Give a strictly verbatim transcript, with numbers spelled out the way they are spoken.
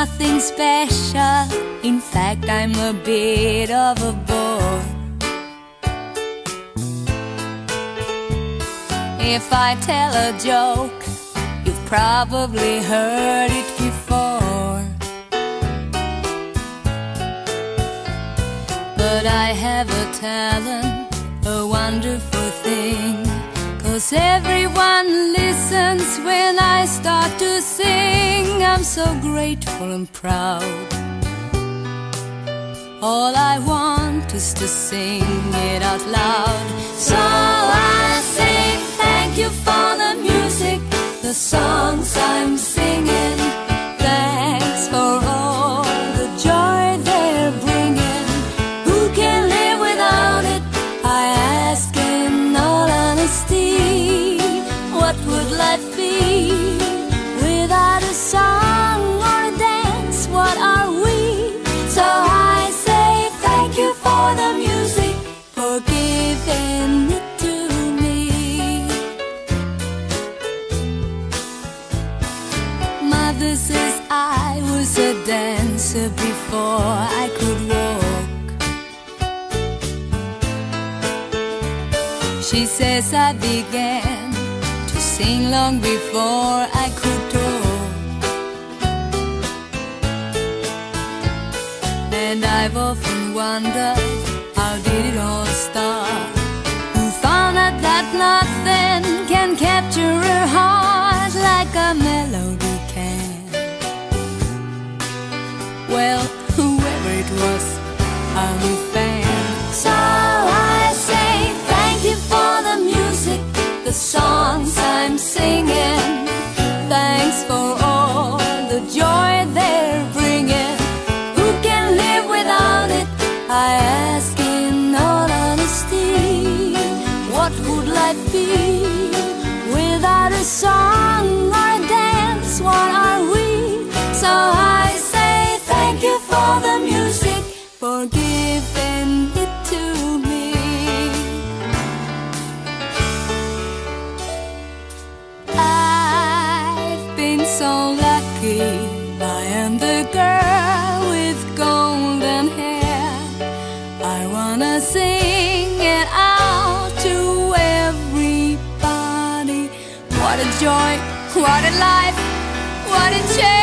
nothing special. In fact, I'm a bit of a bore. If I tell a joke, you've probably heard it before. But I have a talent, a wonderful thing, 'cause everyone listens when I start to sing. I'm so grateful and proud. All I want is to sing it out loud. So I say thank you for the music, the songs I'm singing. Thanks for all the joy they're bringing. Who can live without it? I ask in all honesty. What would life be without a song or a dance? What are we? So I say thank you for the music, for giving it to me. Mother says I was a dancer before I could walk. She says I began to sing long before I could talk. And I've often wondered, how did it all start? Who found out that nothing can capture a heart like a melody can? Well, whoever it was, I'm a fan. So I say thank you for the music, the songs I'm singing. Thanks for all the joy they're bringing. Who can live without it? I ask in all honesty. What would life be without a song or a dance? What are we? So I say thank you for the music, for giving it to me. I've been so lucky. I am the girl with golden hair. I wanna sing it out to everybody. What a joy, what a life, what a change.